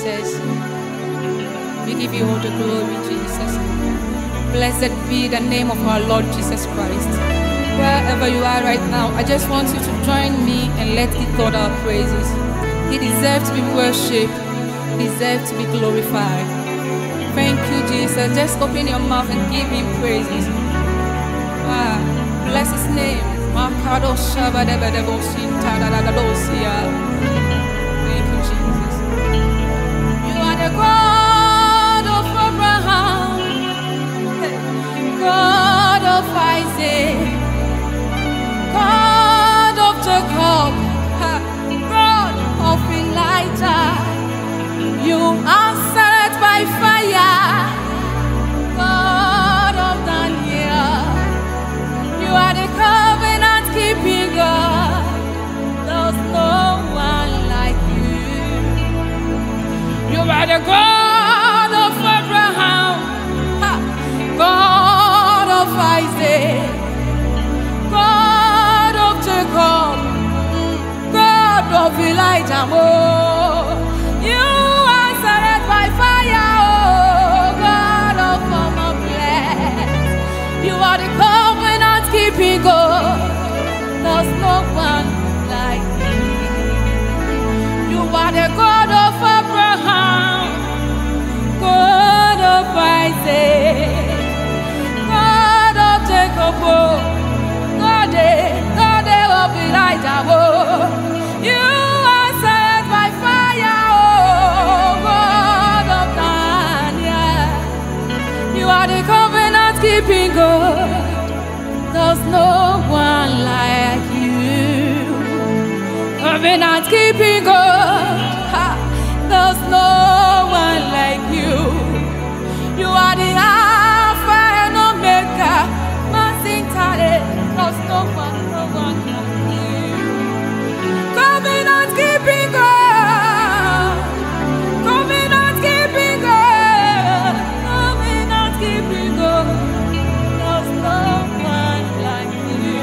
Jesus. We give you all the glory, Jesus. Blessed be the name of our Lord Jesus Christ. Wherever you are right now, I just want you to join me and let's give God our praises. He deserves to be worshipped. He deserves to be glorified. Thank you, Jesus. Just open your mouth and give him praises. Bless his name. Thank you, Jesus. You are the God of Abraham, God of Isaac, God of Jacob, God of Elijah. You answered by fire, God of Daniel. You are the covenant-keeping God. There's no one like you. You are the God of Abraham, God of Isaac, God of Jacob, God of Elijah. Oh, you answered by fire, oh God of our bless. You are the covenant-keeping God. There's no one like you. You are the God of Abraham, God of Isaac, God of Jacob, God of Elijah. You answered by fire, oh God of Daniel. You are the covenant-keeping God. There's no one like you. Covenant-keeping God. There's no one like you. You are the Alpha and Omega. There's no one like you. Covenant-keeping God. Covenant-keeping God. Covenant-keeping God. There's no one like you.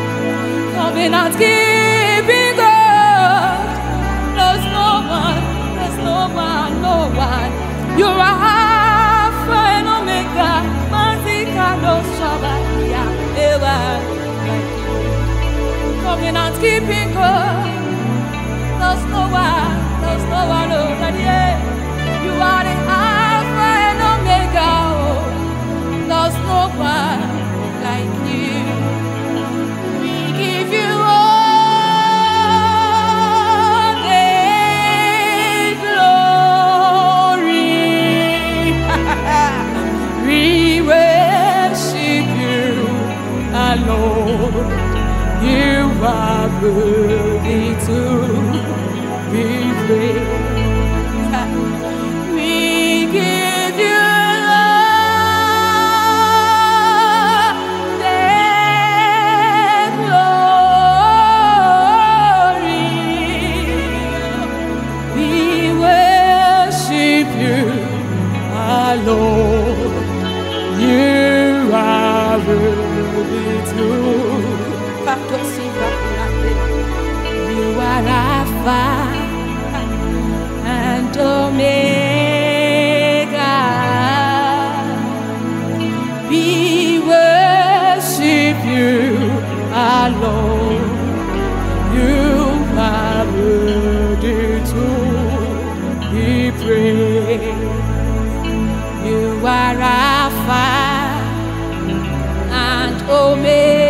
Covenant-keeping God. There's no one. There's no one. No one. You are Alpha and Omega. Covenant-keeping God. There's no one. There's no one over here. You are the Alpha and Omega. Oh, there's no one like you. We give you all the glory. We worship you, our Lord. You are worthy to be praised. We give you all the glory. We worship you, our Lord. You are worthy to. You are Alpha and Omega. We worship you, our Lord. You are worthy to be praised. You are Alpha and Omega.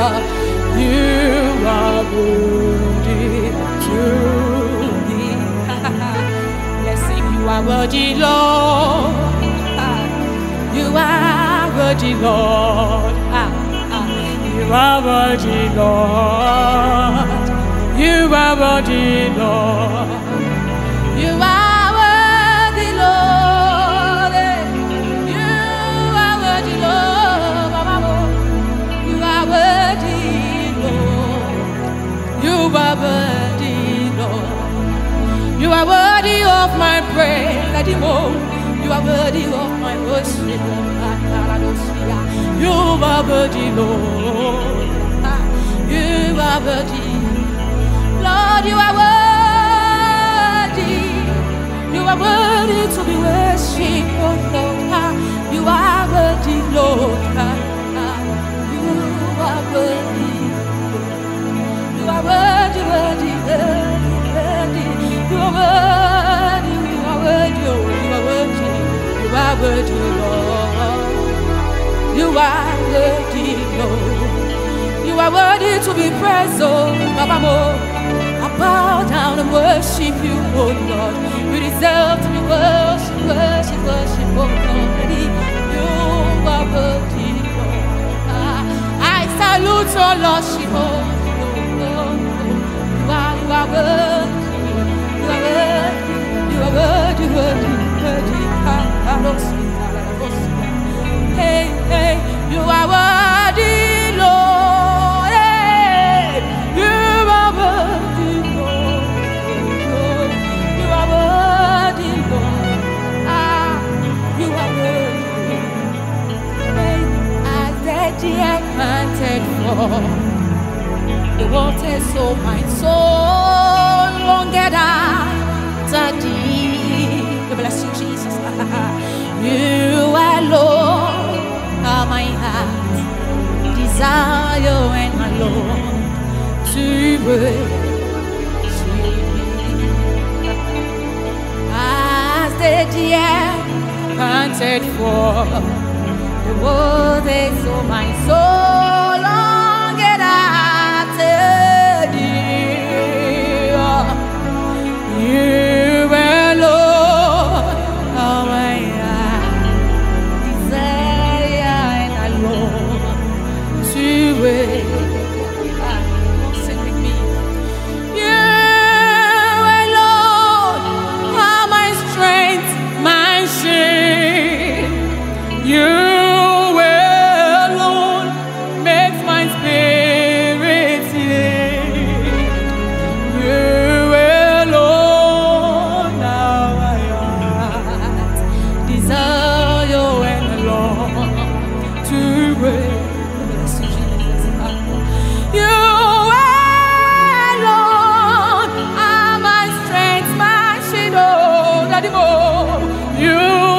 You are worthy to be. Let's sing. You are worthy, Lord. You are worthy, Lord. You are worthy, Lord. You are worthy, Lord. You are worthy, Lord. You are worthy, Lord. You are worthy, Lord. You are worthy, Lord. You are worthy of my praise. You are worthy of my worship. You are worthy, Lord. You are worthy. Lord, you are worthy. You are worthy to be worshipped, oh Lord. You are worthy, Lord. You are worthy. You are worthy, worthy, worthy. You are worthy. You are worthy, oh, you are worthy. You are worthy, Lord. You are worthy, Lord. You are worthy to be praised, oh Baba. I bow down and worship you, oh Lord. You deserve to be worshipped, worship, worship, oh Lord. You are worthy, Lord. I salute your lordship, oh Lord. You are worthy. You are worthy. You are worthy, worthy, worthy. Hey, hey, you are worthy, Lord. Hey, you are worthy, Lord. You are worthy, Lord. You are worthy. Hey, as the deer panted for the water, so my soul longed after thee. Bless you, Jesus. You alone are my heart desire and my Lord to worship you. As the deer panted for the waters, so my soul longed after thee. You alone are my heart desire and I long to wait. Sing with me. You alone are my strength, my shield. You alone makes my spirit sing. You alone now I heart desire and long to wait. You alone are my strength, my shield, oh, Daddy Mo. You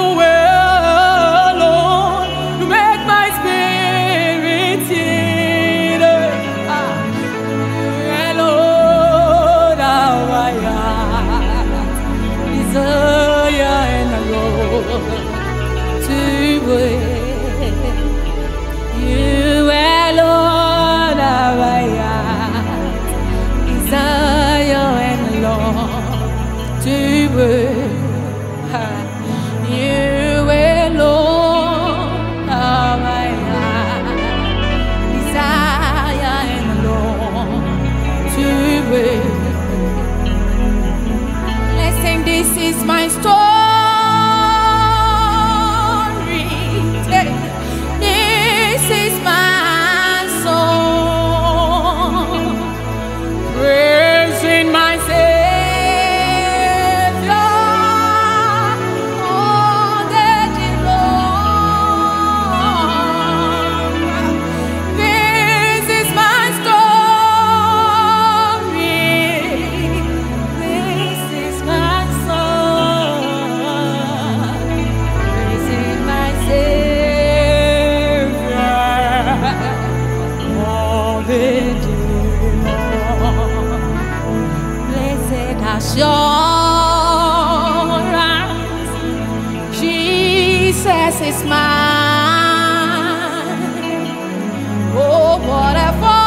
alone you make my spirit sing. You alone are my heart desire and alone to wait. You alone are my heart desire and long to wait. You alone are my heart desire and long to wait. Let's sing, this is my story. This is my song, praising my Savior all the day long. This is my story. This is my song, praising my Savior all the day long. Blessed assurance, Jesus is mine. Oh, what a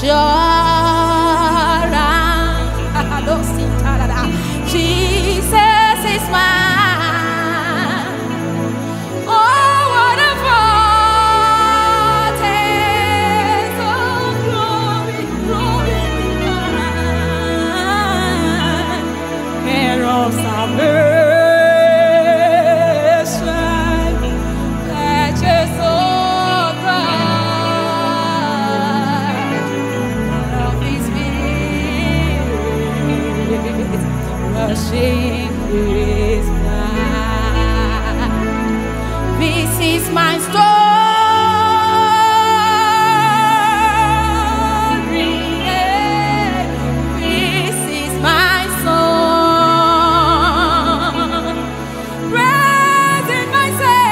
Jesus is mine. Oh, what a foretaste of glory, glory divine, heir of salvation, purchase of God, of His spirit, rushing His blood. This is my story. This is my song. Praising my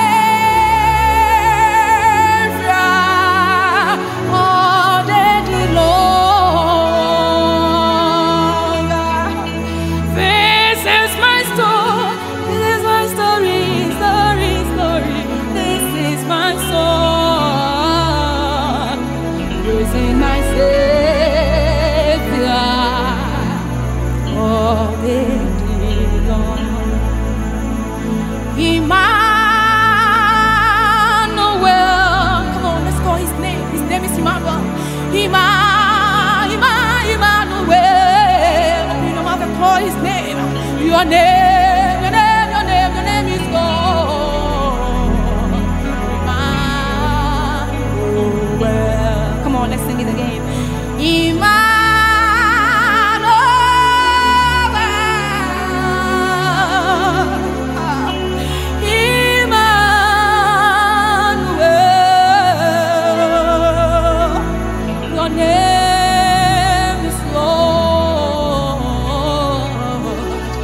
Savior all day long. This is my story. This is my story. Story, story. This is my song. Praising my Savior all day long. Emmanuel. Come on, let's call his name. His name is Emmanuel. Emmanuel. You know how to call his name. Your name, your name, your name, your name is God. Emmanuel. Come on, let's sing it again. Emmanuel. Your name is Lord.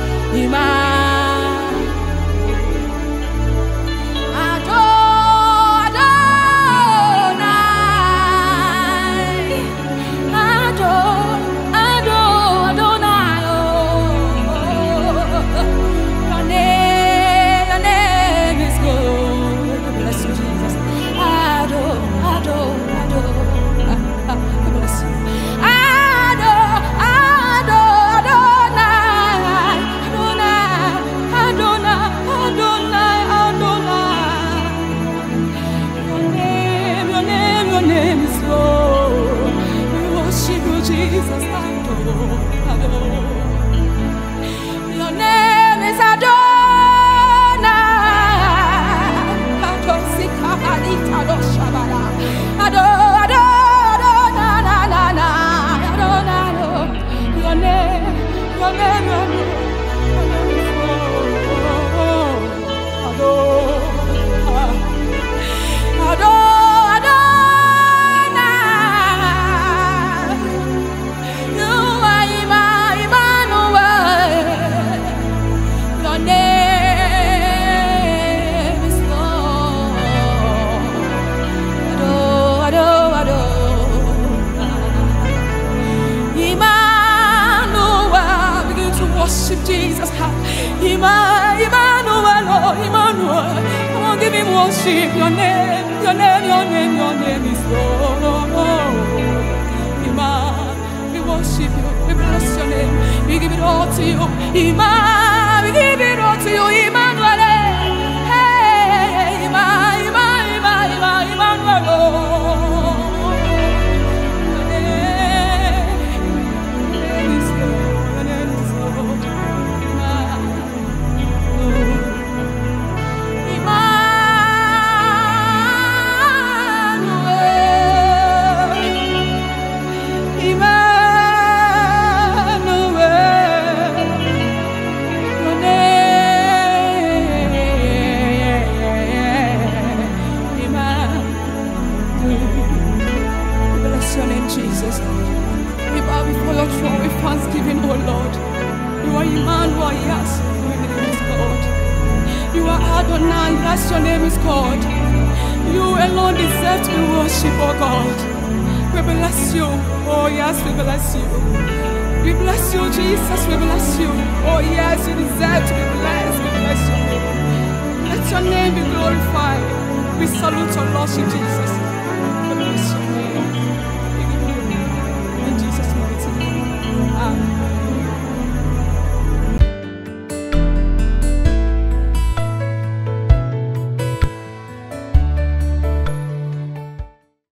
Jesus, adore, adore. Your name is Adonai. Adore, Sikabalita, Adore, Shabala. Adore, adore, adore, na, na, na, na. Adore, adore. Your name, your name, your name. Your name is Lord. Adore, adore. Jesus, Emmanuel, oh, Emmanuel. Come on, give him worship. Your name, your name, your name, your name is Lord. Emmanuel, we worship you. We bless your name. We give it all to you. Emmanuel, we give it all to you. Emmanuel, hey, Emmanuel, oh. Jesus, we bow before your throne with thanksgiving, oh Lord. You are Emmanuel, yes, your name is God. You are Adonai, yes, your name is God. You alone deserve to be worshipped, oh God. We bless you, oh yes, we bless you. We bless you, Jesus, we bless you. Oh yes, you deserve to be blessed, we bless you. Let your name be glorified. We salute your Lordship, Jesus.